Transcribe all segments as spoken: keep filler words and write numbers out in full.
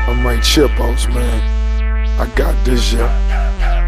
I'm like Chipos, man. I got this, yeah.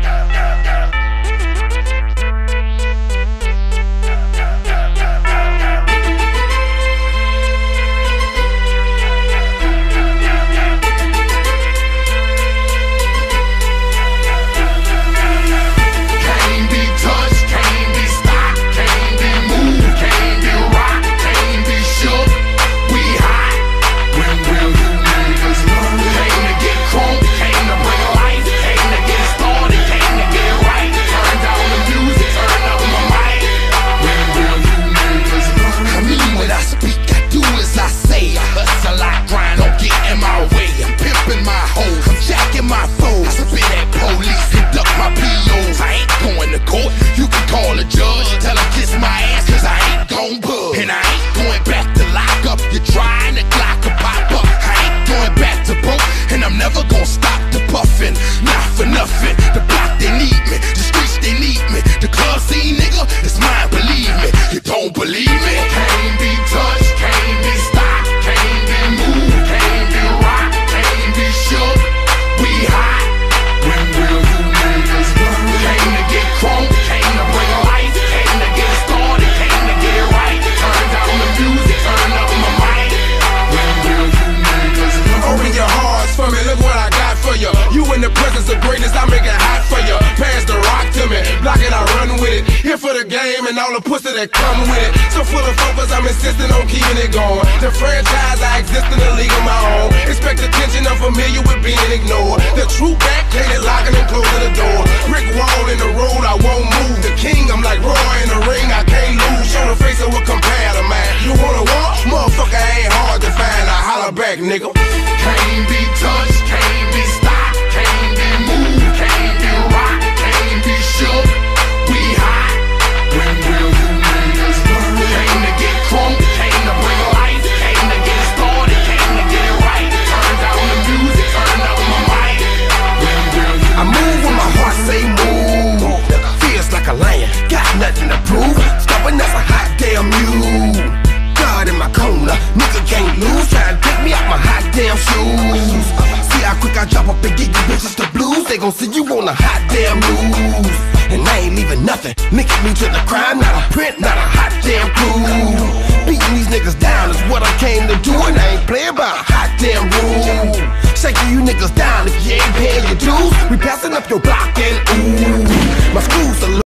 For the game and all the pussy that come with it. So full of focus, I'm insisting on keeping it going. The franchise, I exist in a league of my own. Expect attention, I'm familiar with being ignored. The true back, hated locking and closing the door. Brick wall in the road, I won't move. The king, I'm like Roy in the ring, I can't lose. Show the face of what compare to man. You wanna walk? Motherfucker ain't hard to find. I holler back, nigga. Can't be touched, can't be stopped, can't be moved, can't be rocked, can't be shook. We hot. When will you niggas learn? Came to get crunk, came to bring life, came to get started, came to get right. Turn down the music, turn up my mic. When will you I move when my heart say move. Feels like a lion, got nothing to prove. Stubborn as a hot damn mule. God in my corner, nigga can't lose. Trying to take me out my hot damn shoes. See how quick I drop up and get you bitches the blues. They gon' see you on a hot damn news. And I ain't leaving nothing, linking me to the crime. Not a print, not a hot damn clue. Beating these niggas down is what I came to do. And I ain't playing by a hot damn rule. Shaking you niggas down if you ain't paying your dues. We passing up your block and ooh, my school's a